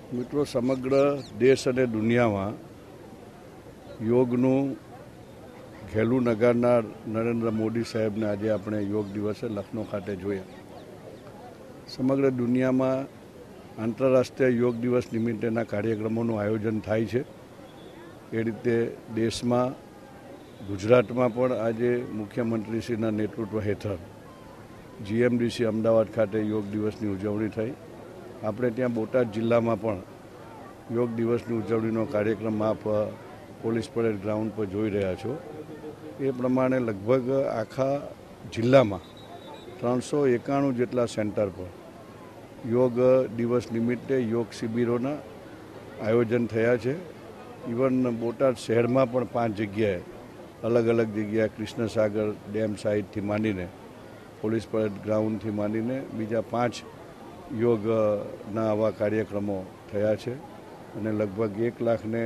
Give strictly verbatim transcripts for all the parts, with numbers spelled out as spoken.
મિત્રો, સમગ્ર દેશ અને દુનિયામાં યોગનું ઘેલું નગારનાર નરેન્દ્ર મોદી સાહેબને આજે આપણે યોગ દિવસે લખનૌ ખાતે જોયા. સમગ્ર દુનિયામાં આંતરરાષ્ટ્રીય યોગ દિવસ નિમિત્તેના કાર્યક્રમોનું આયોજન થાય છે. એ રીતે દેશમાં ગુજરાતમાં પણ આજે મુખ્યમંત્રીશ્રીના નેતૃત્વ હેઠળ જીએમડીસી અમદાવાદ ખાતે યોગ દિવસની ઉજવણી થઈ. આપણે ત્યાં બોટાદ જિલ્લામાં પણ યોગ દિવસની ઉજવણીનો કાર્યક્રમ આપ પોલીસ પરેડ ગ્રાઉન્ડ પર જોઈ રહ્યા છો. એ પ્રમાણે લગભગ આખા જિલ્લામાં ત્રણસો એકાણું જેટલા સેન્ટર પર યોગ દિવસ નિમિત્તે યોગ શિબિરોના આયોજન થયા છે. ઇવન બોટાદ શહેરમાં પણ પાંચ જગ્યાએ અલગ અલગ જગ્યાએ કૃષ્ણસાગર ડેમ સાઇડથી માંડીને પોલીસ પરેડ ગ્રાઉન્ડથી માંડીને બીજા પાંચ યોગના આવા કાર્યક્રમો થયા છે અને લગભગ એક લાખને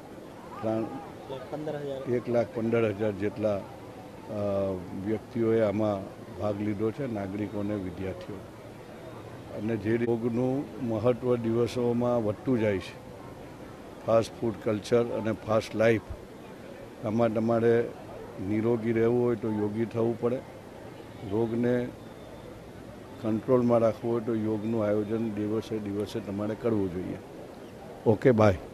એક લાખ પંદર હજાર જેટલા વ્યક્તિઓએ આમાં ભાગ લીધો છે, નાગરિકો અને વિદ્યાર્થીઓ. અને જે યોગનું મહત્ત્વ દિવસોમાં વધતું જાય છે, ફાસ્ટ ફૂડ કલ્ચર અને ફાસ્ટ લાઈફ, આમાં તમારે નિરોગી રહેવું હોય તો યોગી થવું પડે. રોગને કંટ્રોલમાં રાખવું હોય તો યોગનું આયોજન દિવસે દિવસે તમારે કરવું જોઈએ. Okay, by.